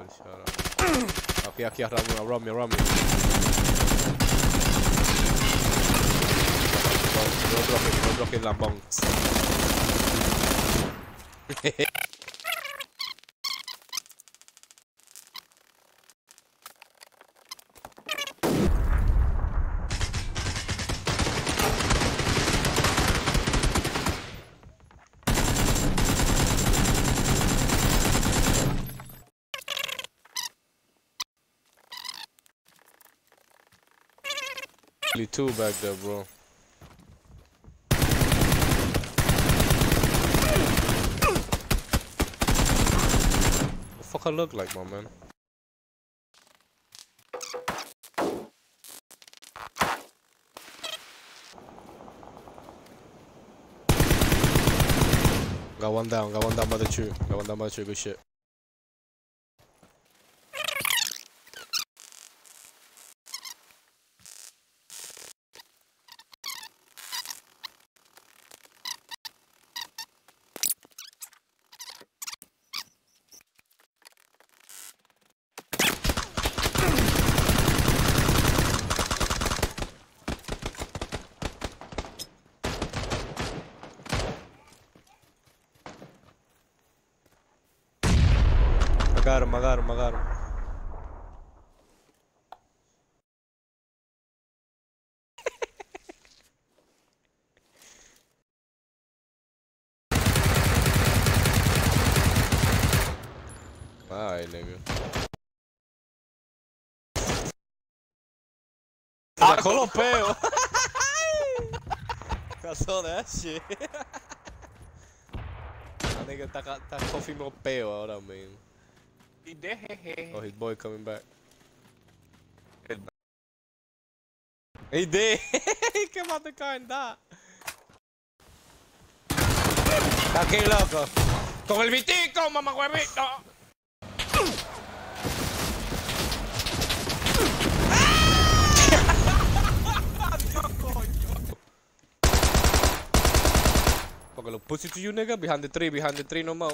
Shut up. Okay, around me. Don't drop it, lambong. Only two back there, bro. What the fuck I look like, my man? Got one down by the tree. Good shit. I got him. Alright, nigga. Sacó los peos. I saw that shit. That nigga está coughing more peo ahora, man. Oh, his boy coming back. He did. He came out the car and died. Está aquí, loco. Con el vitico, mamahuevito. Fucking little pussy to you, nigga. Behind the tree, no more.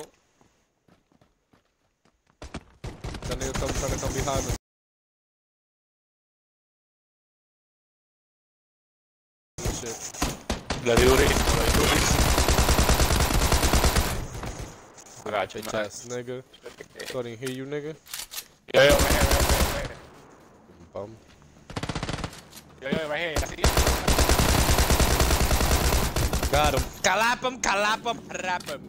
That nigga trying to come behind us. Shit. Gladiuri. Gotcha, nice, nigga. Couldn't hear you, nigga. Yo, right here. Bum. Yo, right here. Got him. Kalap him, rap him.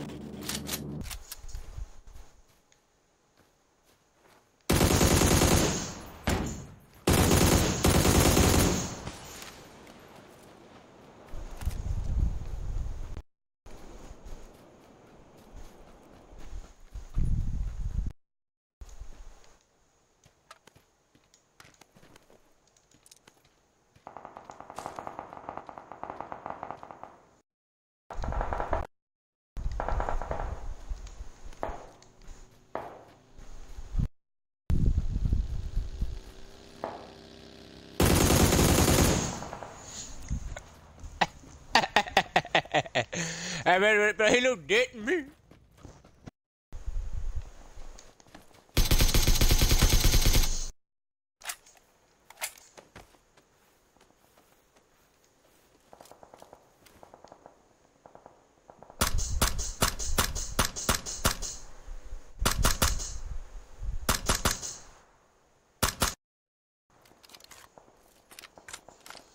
But he looked dead to me.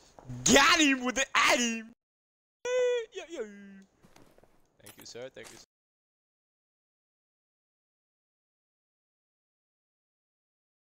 Got him with the aim. Thank you, sir.